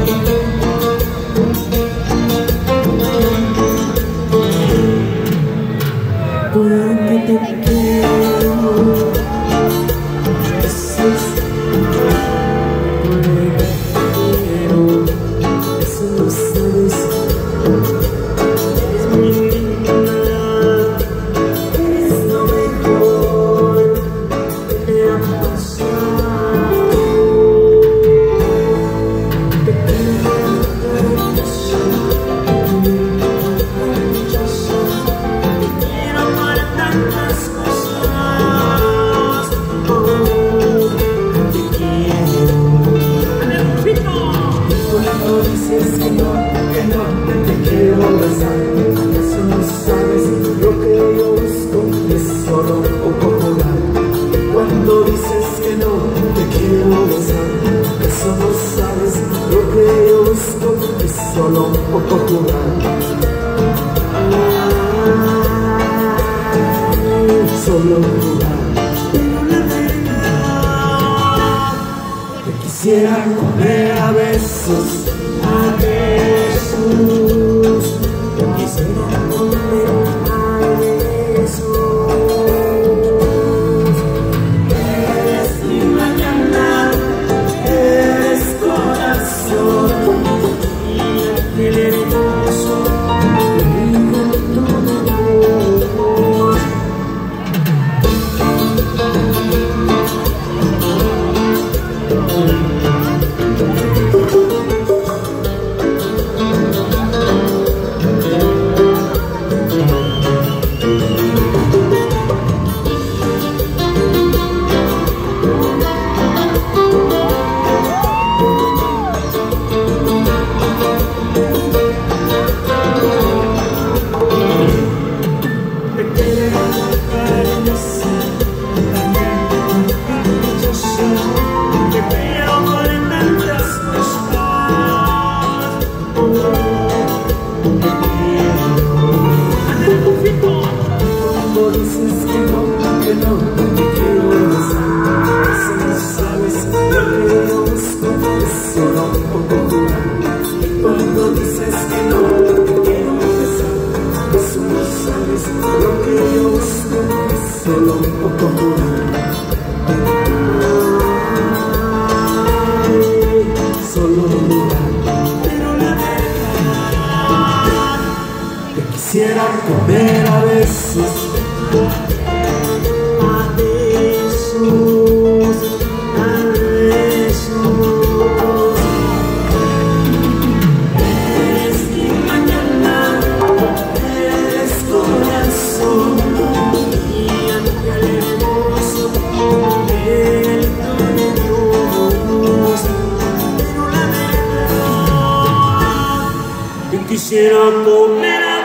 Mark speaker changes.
Speaker 1: Porque te quiero, eso es, porque te quiero, eso lo sabes. Eres mi linda, eres lo mejor que me ha pasado. Te quiero maravillosa, maravillosa. Tantas cosas, oh, te quiero. Cuando dices que no, te quiero besar. ¿Acaso no sabes lo que yo busco? Es solo un poco jugar. Cuando dices que no, te quiero besar. ¿Acaso no sabes lo que yo busco? Es solo un poco jugar. Solo jugar, pero la verdad te quisiera comer a besos, a besos. Te quisiera comer a besos. Eres mi mañana, eres corazón y aquel hermoso lindo todo. Dices que no, te quiero besar. Eso no sabes lo que yo busco, es solo un poco jugar. Cuando dices que no, te quiero besar. Eso no sabes lo que yo busco, es solo un poco jugar. Solo jugar, pero la verdad te quisiera comer a besos. A besos, a besos. Eres mi mañana, eres corazón y ángel hermoso, el don de Dios. Pero la verdad, te quisiera comer a